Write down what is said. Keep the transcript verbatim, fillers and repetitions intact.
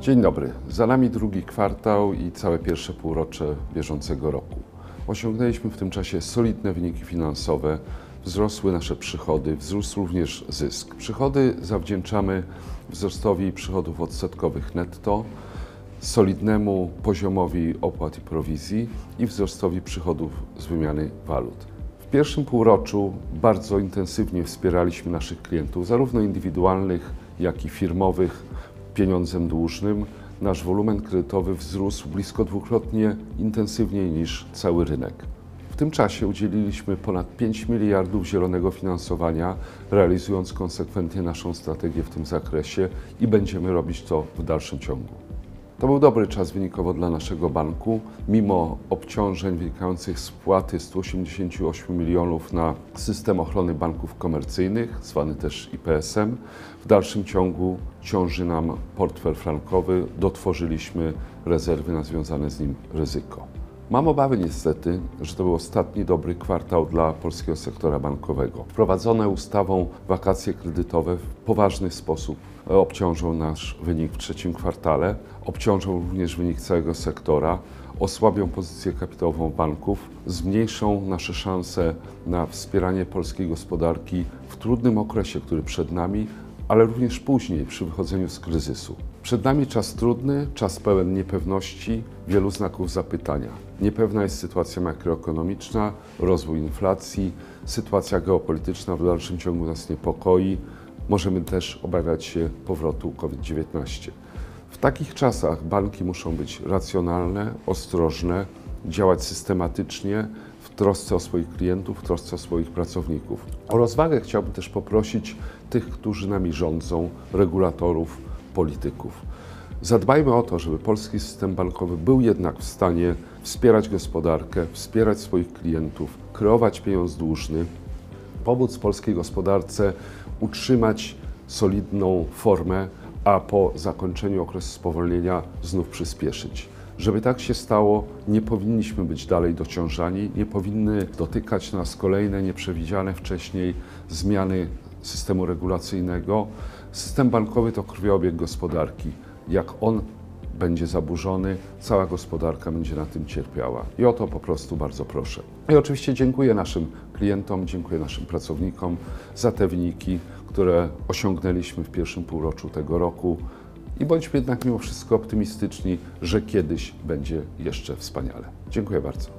Dzień dobry. Za nami drugi kwartał i całe pierwsze półrocze bieżącego roku. Osiągnęliśmy w tym czasie solidne wyniki finansowe, wzrosły nasze przychody, wzrósł również zysk. Przychody zawdzięczamy wzrostowi przychodów odsetkowych netto, solidnemu poziomowi opłat i prowizji i wzrostowi przychodów z wymiany walut. W pierwszym półroczu bardzo intensywnie wspieraliśmy naszych klientów, zarówno indywidualnych, jak i firmowych, pieniądzem dłużnym. Nasz wolumen kredytowy wzrósł blisko dwukrotnie intensywniej niż cały rynek. W tym czasie udzieliliśmy ponad pięć miliardów zielonego finansowania, realizując konsekwentnie naszą strategię w tym zakresie i będziemy robić to w dalszym ciągu. To był dobry czas wynikowo dla naszego banku. Mimo obciążeń wynikających z wpłaty stu osiemdziesięciu ośmiu milionów na system ochrony banków komercyjnych, zwany też I P S em, w dalszym ciągu ciąży nam portfel frankowy, dotworzyliśmy rezerwy na związane z nim ryzyko. Mam obawy niestety, że to był ostatni dobry kwartał dla polskiego sektora bankowego. Wprowadzone ustawą wakacje kredytowe w poważny sposób obciążą nasz wynik w trzecim kwartale, obciążą również wynik całego sektora, osłabią pozycję kapitałową banków, zmniejszą nasze szanse na wspieranie polskiej gospodarki w trudnym okresie, który przed nami, ale również później przy wychodzeniu z kryzysu. Przed nami czas trudny, czas pełen niepewności, wielu znaków zapytania. Niepewna jest sytuacja makroekonomiczna, rozwój inflacji, sytuacja geopolityczna w dalszym ciągu nas niepokoi. Możemy też obawiać się powrotu COVID dziewiętnaście. W takich czasach banki muszą być racjonalne, ostrożne, działać systematycznie, w trosce o swoich klientów, w trosce o swoich pracowników. O rozwagę chciałbym też poprosić tych, którzy nami rządzą, regulatorów, polityków. Zadbajmy o to, żeby polski system bankowy był jednak w stanie wspierać gospodarkę, wspierać swoich klientów, kreować pieniądz dłużny, pomóc polskiej gospodarce utrzymać solidną formę, a po zakończeniu okresu spowolnienia znów przyspieszyć. Żeby tak się stało, nie powinniśmy być dalej dociążani, nie powinny dotykać nas kolejne nieprzewidziane wcześniej zmiany systemu regulacyjnego. System bankowy to krwiobieg gospodarki. Jak on będzie zaburzony, cała gospodarka będzie na tym cierpiała. I o to po prostu bardzo proszę. I oczywiście dziękuję naszym klientom, dziękuję naszym pracownikom za te wyniki, które osiągnęliśmy w pierwszym półroczu tego roku. I bądźmy jednak mimo wszystko optymistyczni, że kiedyś będzie jeszcze wspaniale. Dziękuję bardzo.